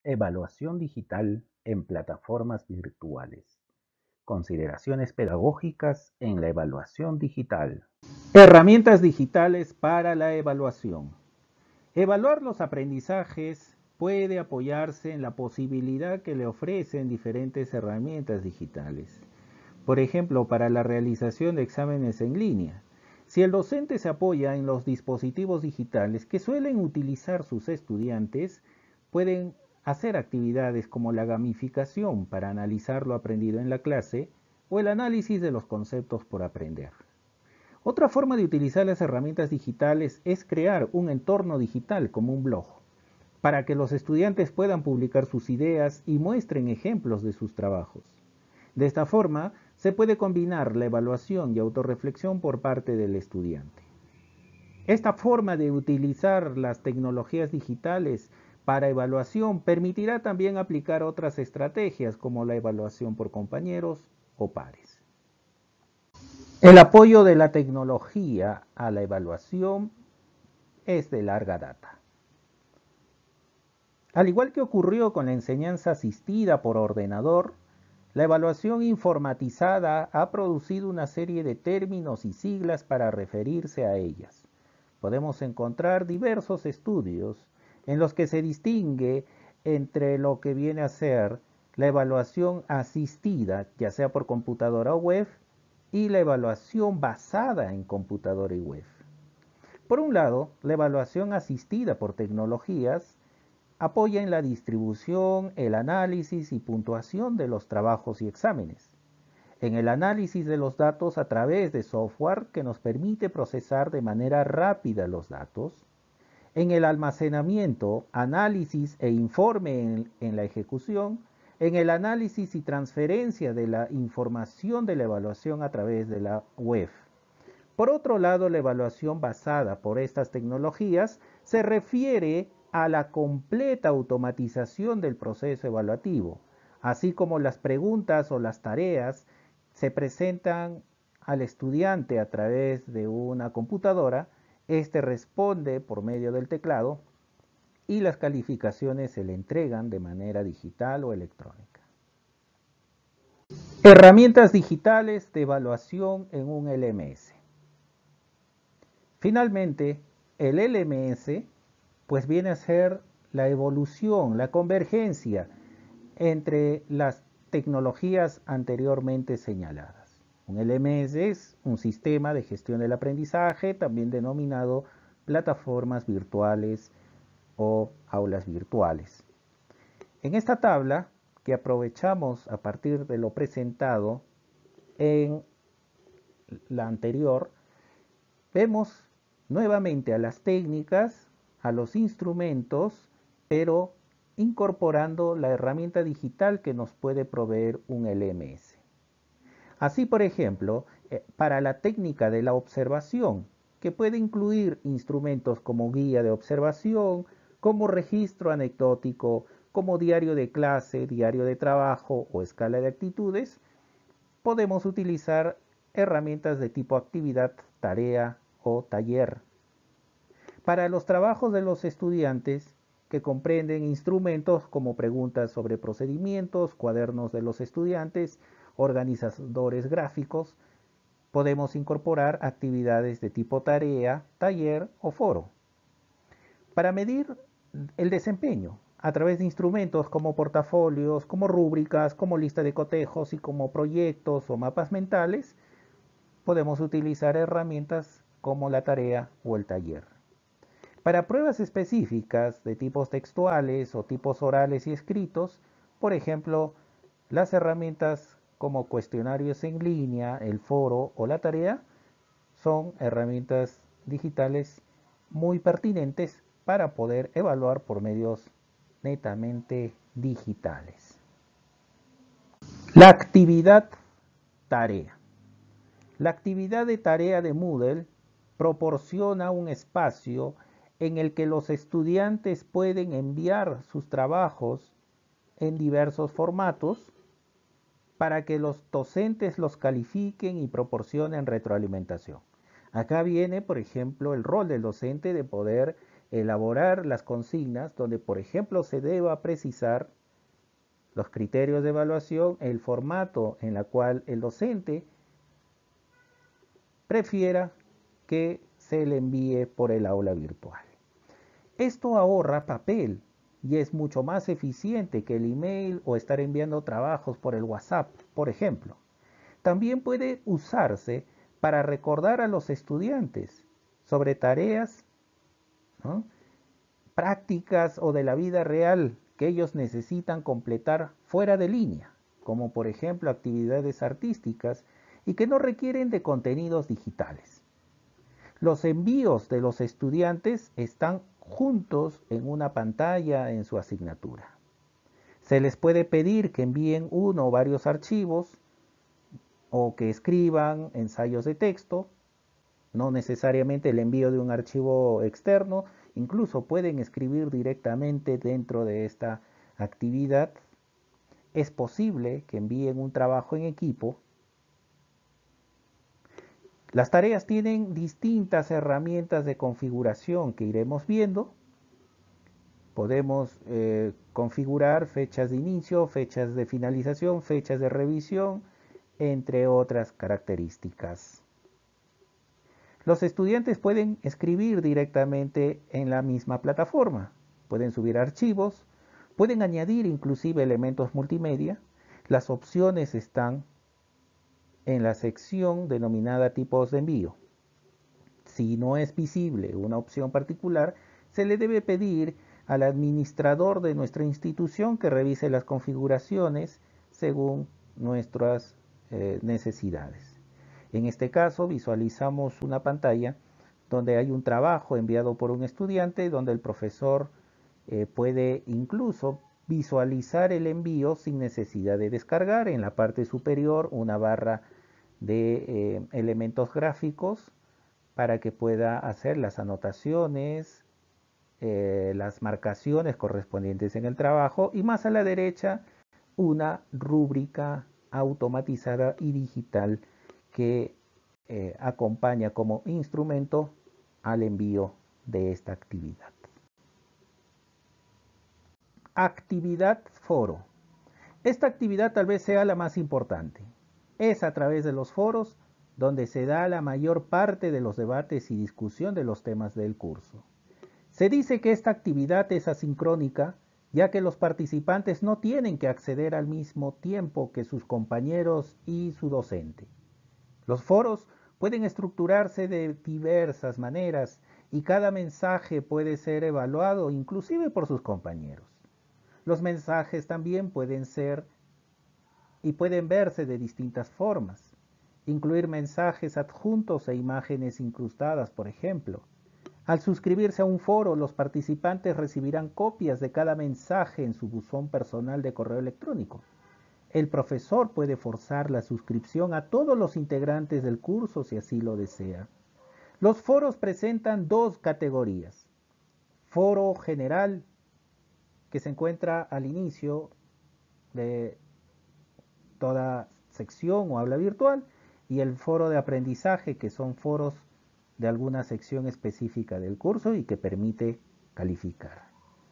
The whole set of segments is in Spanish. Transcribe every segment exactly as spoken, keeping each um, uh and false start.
Evaluación digital en plataformas virtuales. Consideraciones pedagógicas en la evaluación digital. Herramientas digitales para la evaluación. Evaluar los aprendizajes puede apoyarse en la posibilidad que le ofrecen diferentes herramientas digitales. Por ejemplo, para la realización de exámenes en línea. Si el docente se apoya en los dispositivos digitales que suelen utilizar sus estudiantes, pueden hacer actividades como la gamificación para analizar lo aprendido en la clase o el análisis de los conceptos por aprender. Otra forma de utilizar las herramientas digitales es crear un entorno digital como un blog, para que los estudiantes puedan publicar sus ideas y muestren ejemplos de sus trabajos. De esta forma, se puede combinar la evaluación y autorreflexión por parte del estudiante. Esta forma de utilizar las tecnologías digitales para evaluación permitirá también aplicar otras estrategias como la evaluación por compañeros o pares. El apoyo de la tecnología a la evaluación es de larga data. Al igual que ocurrió con la enseñanza asistida por ordenador, la evaluación informatizada ha producido una serie de términos y siglas para referirse a ellas. Podemos encontrar diversos estudios en los que se distingue entre lo que viene a ser la evaluación asistida, ya sea por computadora o web, y la evaluación basada en computadora y web. Por un lado, la evaluación asistida por tecnologías apoya en la distribución, el análisis y puntuación de los trabajos y exámenes, en el análisis de los datos a través de software que nos permite procesar de manera rápida los datos, en el almacenamiento, análisis e informe en, en la ejecución, en el análisis y transferencia de la información de la evaluación a través de la web. Por otro lado, la evaluación basada por estas tecnologías se refiere a la completa automatización del proceso evaluativo, así como las preguntas o las tareas se presentan al estudiante a través de una computadora, este responde por medio del teclado y las calificaciones se le entregan de manera digital o electrónica. Herramientas digitales de evaluación en un L M S. Finalmente, el L M S pues viene a ser la evolución, la convergencia entre las tecnologías anteriormente señaladas. Un L M S es un sistema de gestión del aprendizaje, también denominado plataformas virtuales o aulas virtuales. En esta tabla, que aprovechamos a partir de lo presentado en la anterior, vemos nuevamente a las técnicas, a los instrumentos, pero incorporando la herramienta digital que nos puede proveer un L M S. Así, por ejemplo, eh, para la técnica de la observación, que puede incluir instrumentos como guía de observación, como registro anecdótico, como diario de clase, diario de trabajo o escala de actitudes, podemos utilizar herramientas de tipo actividad, tarea o taller. Para los trabajos de los estudiantes, que comprenden instrumentos como preguntas sobre procedimientos, cuadernos de los estudiantes, organizadores gráficos, podemos incorporar actividades de tipo tarea, taller o foro. Para medir el desempeño, a través de instrumentos como portafolios, como rúbricas, como lista de cotejos y como proyectos o mapas mentales, podemos utilizar herramientas como la tarea o el taller. Para pruebas específicas de tipos textuales o tipos orales y escritos, por ejemplo, las herramientas como cuestionarios en línea, el foro o la tarea, son herramientas digitales muy pertinentes para poder evaluar por medios netamente digitales. La actividad tarea. La actividad de tarea de Moodle proporciona un espacio en el que los estudiantes pueden enviar sus trabajos en diversos formatos para que los docentes los califiquen y proporcionen retroalimentación. Acá viene, por ejemplo, el rol del docente de poder elaborar las consignas donde, por ejemplo, se deba precisar los criterios de evaluación, el formato en el cual el docente prefiera que se le envíe por el aula virtual. Esto ahorra papel y es mucho más eficiente que el email o estar enviando trabajos por el WhatsApp, por ejemplo. También puede usarse para recordar a los estudiantes sobre tareas, ¿no?, prácticas o de la vida real que ellos necesitan completar fuera de línea, como por ejemplo actividades artísticas y que no requieren de contenidos digitales. Los envíos de los estudiantes están juntos en una pantalla en su asignatura. Se les puede pedir que envíen uno o varios archivos o que escriban ensayos de texto, no necesariamente el envío de un archivo externo, incluso pueden escribir directamente dentro de esta actividad. Es posible que envíen un trabajo en equipo. Las tareas tienen distintas herramientas de configuración que iremos viendo. Podemos eh, configurar fechas de inicio, fechas de finalización, fechas de revisión, entre otras características. Los estudiantes pueden escribir directamente en la misma plataforma, pueden subir archivos, pueden añadir inclusive elementos multimedia. Las opciones están en la sección denominada tipos de envío. Si no es visible una opción particular, se le debe pedir al administrador de nuestra institución que revise las configuraciones según nuestras eh, necesidades. En este caso visualizamos una pantalla donde hay un trabajo enviado por un estudiante, donde el profesor eh, puede incluso visualizar el envío sin necesidad de descargar. En la parte superior una barra de eh, elementos gráficos para que pueda hacer las anotaciones, eh, las marcaciones correspondientes en el trabajo, y más a la derecha una rúbrica automatizada y digital que eh, acompaña como instrumento al envío de esta actividad. Actividad foro. Esta actividad tal vez sea la más importante. Es a través de los foros donde se da la mayor parte de los debates y discusión de los temas del curso. Se dice que esta actividad es asincrónica, ya que los participantes no tienen que acceder al mismo tiempo que sus compañeros y su docente. Los foros pueden estructurarse de diversas maneras y cada mensaje puede ser evaluado inclusive por sus compañeros. Los mensajes también pueden ser y pueden verse de distintas formas. Incluir mensajes adjuntos e imágenes incrustadas, por ejemplo. Al suscribirse a un foro, los participantes recibirán copias de cada mensaje en su buzón personal de correo electrónico. El profesor puede forzar la suscripción a todos los integrantes del curso si así lo desea. Los foros presentan dos categorías. Foro general, que se encuentra al inicio de toda sección o aula virtual, y el foro de aprendizaje, que son foros de alguna sección específica del curso y que permite calificar.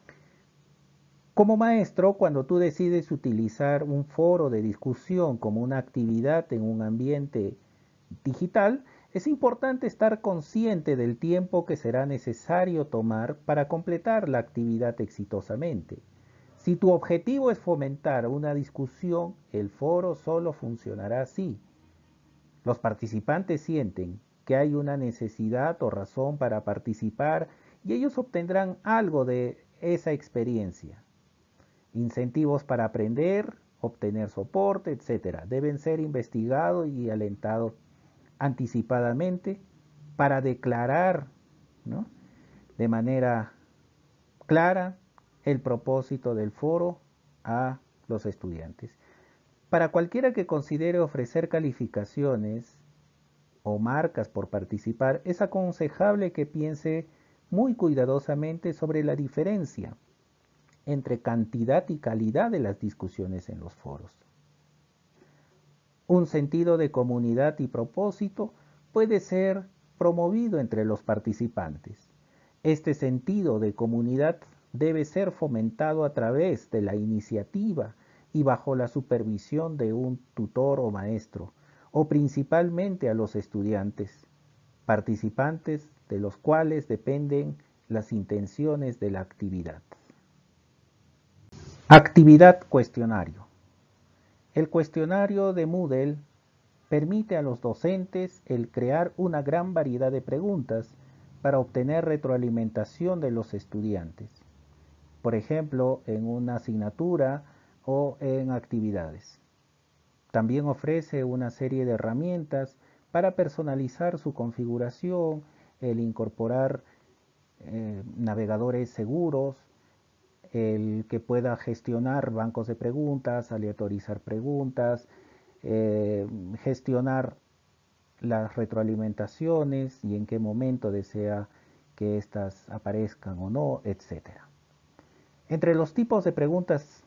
Como maestro, cuando tú decides utilizar un foro de discusión como una actividad en un ambiente digital, es importante estar consciente del tiempo que será necesario tomar para completar la actividad exitosamente. Si tu objetivo es fomentar una discusión, el foro solo funcionará así. Los participantes sienten que hay una necesidad o razón para participar y ellos obtendrán algo de esa experiencia. Incentivos para aprender, obtener soporte, etcétera, deben ser investigados y alentados anticipadamente para declarar, ¿no?, de manera clara el propósito del foro a los estudiantes. Para cualquiera que considere ofrecer calificaciones o marcas por participar, es aconsejable que piense muy cuidadosamente sobre la diferencia entre cantidad y calidad de las discusiones en los foros. Un sentido de comunidad y propósito puede ser promovido entre los participantes. Este sentido de comunidad debe ser fomentado a través de la iniciativa y bajo la supervisión de un tutor o maestro, o principalmente a los estudiantes, participantes de los cuales dependen las intenciones de la actividad. Actividad cuestionario. El cuestionario de Moodle permite a los docentes el crear una gran variedad de preguntas para obtener retroalimentación de los estudiantes, por ejemplo, en una asignatura o en actividades. También ofrece una serie de herramientas para personalizar su configuración, el incorporar eh, navegadores seguros, el que pueda gestionar bancos de preguntas, aleatorizar preguntas, eh, gestionar las retroalimentaciones y en qué momento desea que éstas aparezcan o no, etcétera. Entre los tipos de preguntas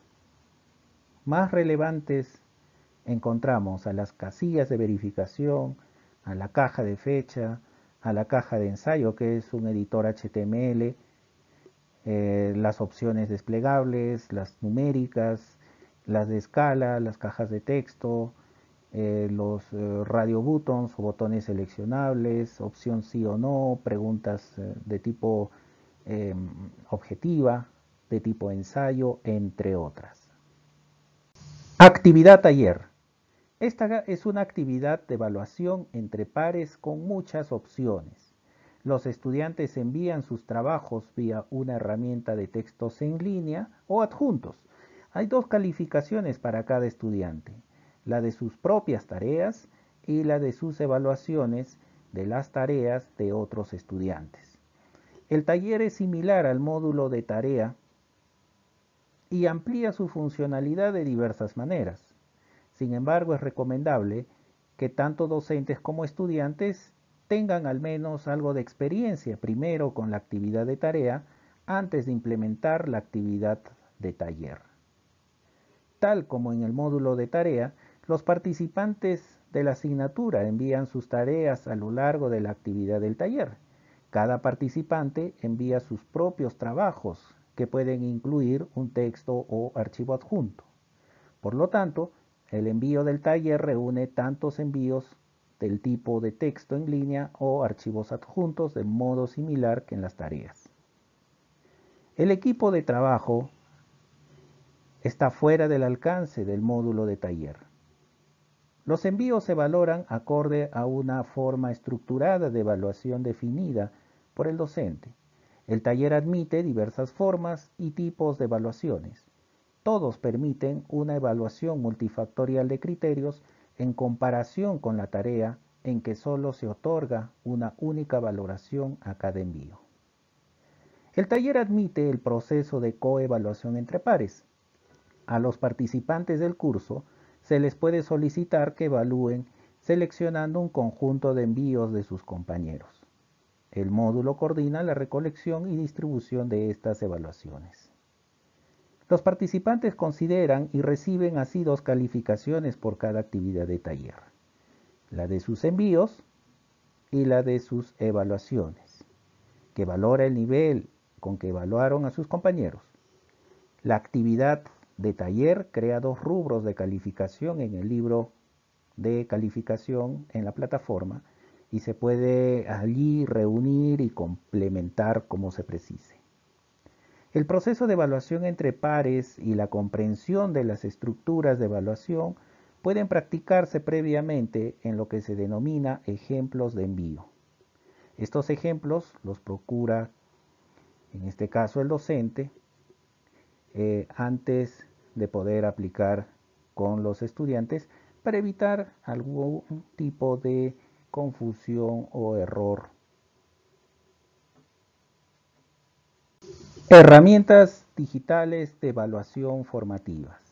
más relevantes encontramos a las casillas de verificación, a la caja de fecha, a la caja de ensayo, que es un editor H T M L, eh, las opciones desplegables, las numéricas, las de escala, las cajas de texto, eh, los eh, radio buttons o botones seleccionables, opción sí o no, preguntas eh, de tipo eh, objetiva, de tipo ensayo, entre otras. Actividad taller. Esta es una actividad de evaluación entre pares con muchas opciones. Los estudiantes envían sus trabajos vía una herramienta de textos en línea o adjuntos. Hay dos calificaciones para cada estudiante, la de sus propias tareas y la de sus evaluaciones de las tareas de otros estudiantes. El taller es similar al módulo de tarea y amplía su funcionalidad de diversas maneras. Sin embargo, es recomendable que tanto docentes como estudiantes tengan al menos algo de experiencia primero con la actividad de tarea antes de implementar la actividad de taller. Tal como en el módulo de tarea, los participantes de la asignatura envían sus tareas a lo largo de la actividad del taller. Cada participante envía sus propios trabajos, que pueden incluir un texto o archivo adjunto. Por lo tanto, el envío del taller reúne tantos envíos del tipo de texto en línea o archivos adjuntos de modo similar que en las tareas. El equipo de trabajo está fuera del alcance del módulo de taller. Los envíos se valoran acorde a una forma estructurada de evaluación definida por el docente. El taller admite diversas formas y tipos de evaluaciones. Todos permiten una evaluación multifactorial de criterios en comparación con la tarea en que solo se otorga una única valoración a cada envío. El taller admite el proceso de coevaluación entre pares. A los participantes del curso se les puede solicitar que evalúen seleccionando un conjunto de envíos de sus compañeros. El módulo coordina la recolección y distribución de estas evaluaciones. Los participantes consideran y reciben así dos calificaciones por cada actividad de taller, la de sus envíos y la de sus evaluaciones, que valora el nivel con que evaluaron a sus compañeros. La actividad de taller crea dos rubros de calificación en el libro de calificación en la plataforma y se puede allí reunir y complementar como se precise. El proceso de evaluación entre pares y la comprensión de las estructuras de evaluación pueden practicarse previamente en lo que se denomina ejemplos de envío. Estos ejemplos los procura, en este caso el docente, eh, antes de poder aplicar con los estudiantes para evitar algún tipo de confusión o error. Herramientas digitales de evaluación formativas.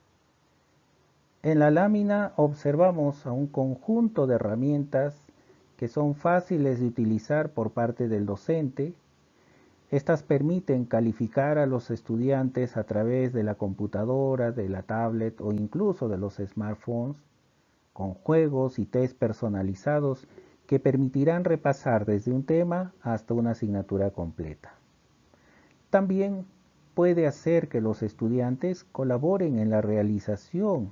En la lámina observamos a un conjunto de herramientas que son fáciles de utilizar por parte del docente. Estas permiten calificar a los estudiantes a través de la computadora, de la tablet o incluso de los smartphones, con juegos y test personalizados que permitirán repasar desde un tema hasta una asignatura completa. También puede hacer que los estudiantes colaboren en la realización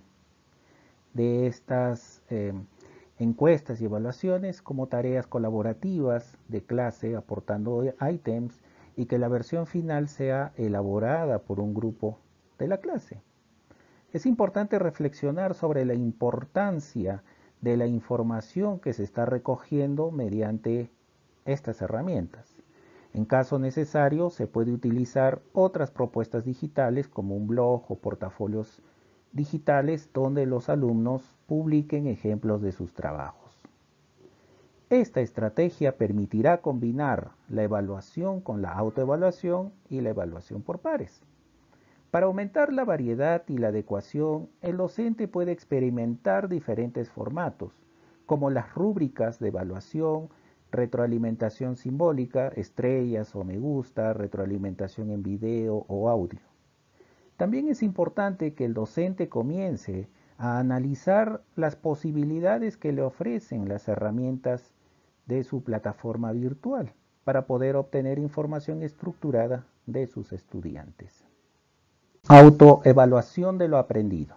de estas eh, encuestas y evaluaciones como tareas colaborativas de clase aportando ítems y que la versión final sea elaborada por un grupo de la clase. Es importante reflexionar sobre la importancia de la información que se está recogiendo mediante estas herramientas. En caso necesario, se puede utilizar otras propuestas digitales como un blog o portafolios digitales donde los alumnos publiquen ejemplos de sus trabajos. Esta estrategia permitirá combinar la evaluación con la autoevaluación y la evaluación por pares. Para aumentar la variedad y la adecuación, el docente puede experimentar diferentes formatos, como las rúbricas de evaluación, retroalimentación simbólica, estrellas o me gusta, retroalimentación en video o audio. También es importante que el docente comience a analizar las posibilidades que le ofrecen las herramientas de su plataforma virtual para poder obtener información estructurada de sus estudiantes. Autoevaluación de lo aprendido.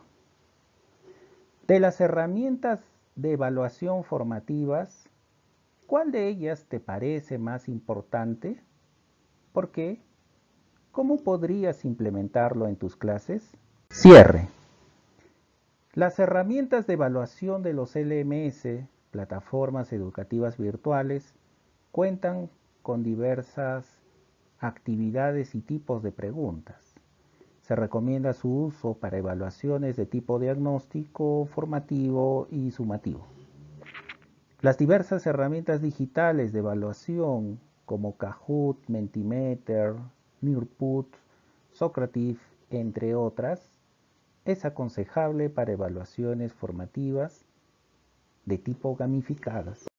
De las herramientas de evaluación formativas, ¿cuál de ellas te parece más importante? ¿Por qué? ¿Cómo podrías implementarlo en tus clases? Cierre. Las herramientas de evaluación de los L M S, plataformas educativas virtuales, cuentan con diversas actividades y tipos de preguntas. Se recomienda su uso para evaluaciones de tipo diagnóstico, formativo y sumativo. Las diversas herramientas digitales de evaluación como Kahoot, Mentimeter, Nearput, Socrative, entre otras, es aconsejable para evaluaciones formativas de tipo gamificadas.